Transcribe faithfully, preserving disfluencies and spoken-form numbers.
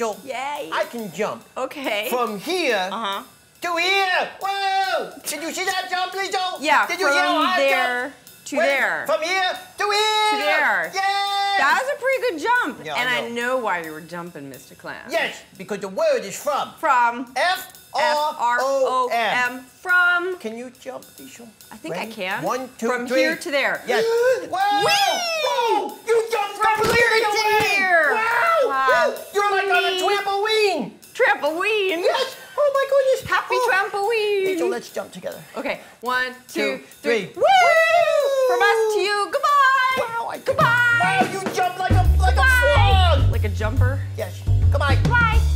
Liesel. Yay. I can jump. Okay. From here Uh-huh. to here. Whoa! Did you see that jump, Liesel? Yeah, Did you from see how I there jumped? to Wait, there. From here to here. To there. Yay! That was a pretty good jump. Yeah, and I I know. know why you were jumping, Mister Clam. Yes, because the word is from. From F F R R O O M. M. From. Can you jump, Liesel? I think Ready? I can. One, two, From three. here to there. Yes. Whoa! Whoa! You jumped From completely here to away. here. Wow! Wow. You're like on a Me. trampoline. Trampoline. Yes. Oh my goodness. Happy oh. trampoline. Liesel, let's jump together. Okay, one, two, Two, three. three. Woo! From us to you. Goodbye. Wow! I Goodbye. Wow! You jumped like a like Goodbye. a frog. Like a jumper. Yes. Goodbye. Bye.